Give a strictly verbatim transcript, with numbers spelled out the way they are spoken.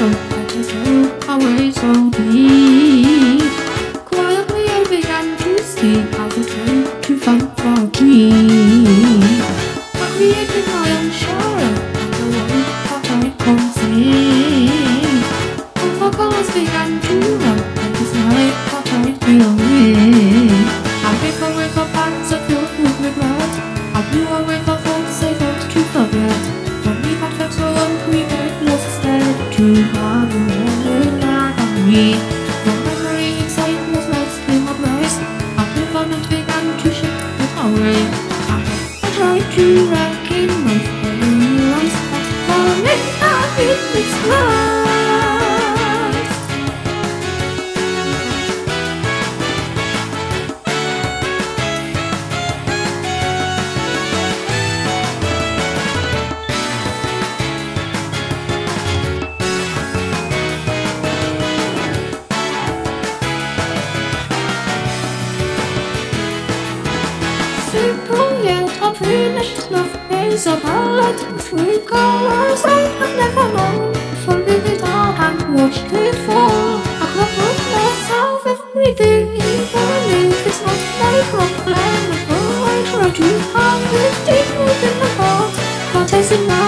so I just look away so deep. Quietly I began to see how to turn to fun for a dream. I created my own show and the way that I could sing. All the colors began to run and this night that I feel in. I wake up with a pants are filled with regret. I blew away the thoughts I thought to forget. For me that felt so uncreated was instead to have another me. The memory inside was lost in my place. I moved and began to shift it away. I, I tried to recognize and realize that for me I feel this love. Simple yet unfinished love is a palette with three colors I have never known. Folded it up and watched it fall. I could put myself everything even if it's not my problem. I try to hide it deep within my heart, but as in my